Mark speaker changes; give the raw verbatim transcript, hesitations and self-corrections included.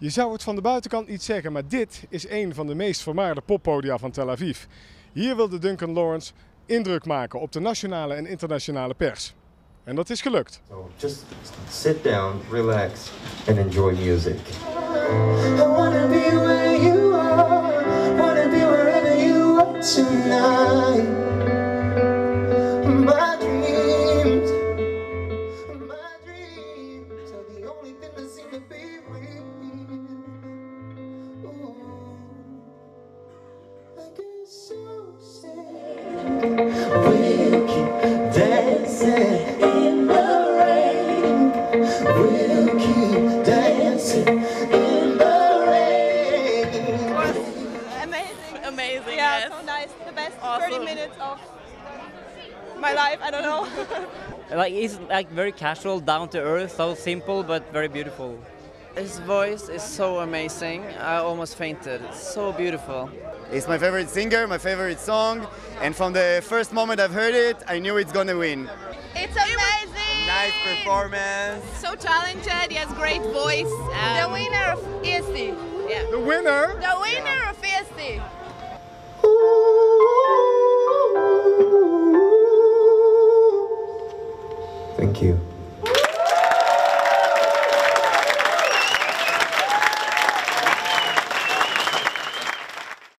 Speaker 1: Je zou het van de buitenkant niet zeggen, maar dit is een van de meest vermaarde poppodia van Tel Aviv. Hier wilde Duncan Lawrence indruk maken op de nationale en internationale pers. En dat is gelukt.
Speaker 2: So just sit down, relax and enjoy music.
Speaker 3: I wanna be where you are, wanna be wherever you are tonight. My dreams, my dreams are the only thing that seem to be real. Ooh, I get so sad. We'll keep dancing in the rain. We'll keep dancing in the rain.
Speaker 4: Amazing. Amazing,
Speaker 5: Yeah,
Speaker 4: yes.
Speaker 5: so nice. The best
Speaker 4: Awesome.
Speaker 5: thirty minutes of my life, I don't know.
Speaker 6: Like he's like very casual, down to earth, so simple but very beautiful.
Speaker 7: His voice is so amazing. I almost fainted. It's so beautiful.
Speaker 8: He's my favorite singer, my favorite song, and from the first moment I've heard it, I knew it's gonna win.
Speaker 4: It's amazing.
Speaker 8: Nice performance.
Speaker 4: So talented. He has great voice. Um, the winner of E S T. Yeah.
Speaker 1: De winner!
Speaker 4: The winner of E S T.
Speaker 2: Thank you.